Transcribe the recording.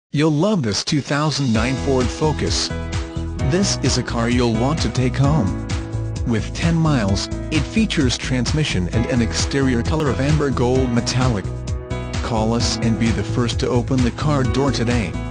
You'll love this 2009 Ford Focus. This is a car you'll want to take home. With 10 miles, it features transmission and an exterior color of amber gold metallic. Call us and be the first to open the car door today.